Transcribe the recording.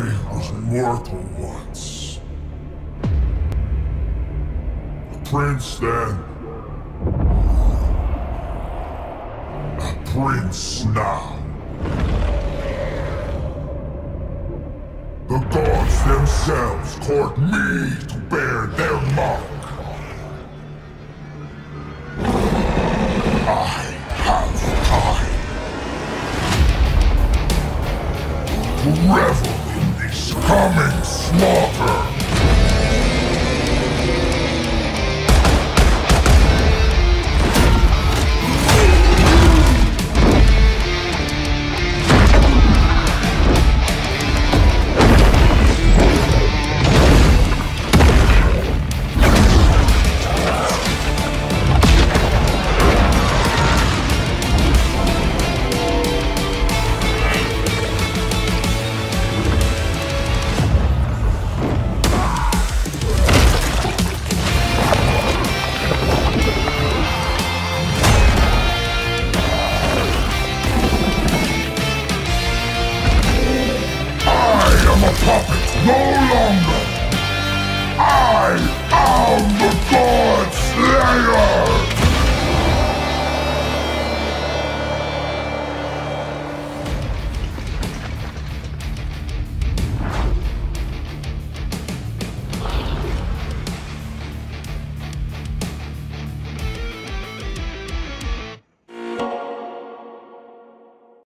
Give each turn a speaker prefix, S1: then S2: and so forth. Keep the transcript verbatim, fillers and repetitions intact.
S1: was mortal once. A prince then. A prince now. The gods themselves court me to bear their mark. I have time to revel in this coming slaughter. Puppet, no